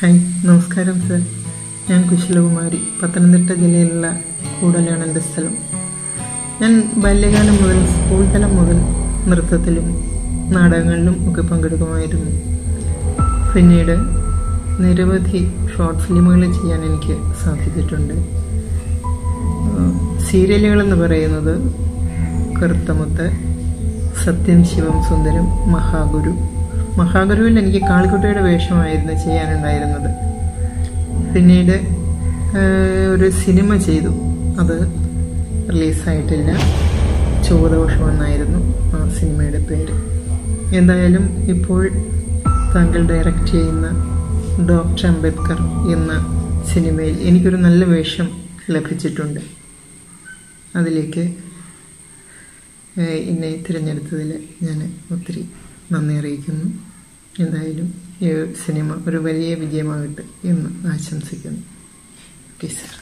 Hi, നമസ്കാരം sir. ഞാൻ കുശലകുമാരി. പത്തനംതിട്ട ജില്ലയിലുള്ള കൂടലാണ് എൻ്റെ സ്ഥലം. ഞാൻ ബാല്യകാലം മുതൽ സ്കൂൾ തലം മുതൽ നൃത്തത്തിലും നാടകങ്ങളിലും ഒക്കെ പങ്കെടുക്കുമായിരുന്നു. പിന്നീട് നിരവധി ഷോർട്ട് ഫിലിമുകൾ ചെയ്യാൻ എനിക്ക് സാധിച്ചിട്ടുണ്ട്. സീരിയലുകളെന്ന് പറയുന്നത് കറുത്തമുത്ത്, സത്യം ശിവം സുന്ദരം, മഹാഗുരുവിൽ എനിക്ക് കാളിക്കുട്ടിയുടെ വേഷമായിരുന്നു ചെയ്യാനുണ്ടായിരുന്നത്. പിന്നീട് ഒരു സിനിമ ചെയ്തു, അത് റിലീസായിട്ടില്ല. ചൊവ്വദോഷം എന്നായിരുന്നു ആ സിനിമയുടെ പേര്. എന്തായാലും ഇപ്പോൾ താങ്കൾ ഡയറക്റ്റ് ചെയ്യുന്ന ഡോക്ടർ അംബേദ്കർ എന്ന സിനിമയിൽ എനിക്കൊരു നല്ല വേഷം ലഭിച്ചിട്ടുണ്ട്. അതിലേക്ക് എന്നെ തിരഞ്ഞെടുത്തതിൽ ഞാൻ ഒത്തിരി നന്ദി അറിയിക്കുന്നു. എന്തായാലും ഈ സിനിമ ഒരു വലിയ വിജയമാകട്ടെ എന്ന് ആശംസിക്കുന്നു. Okay sir.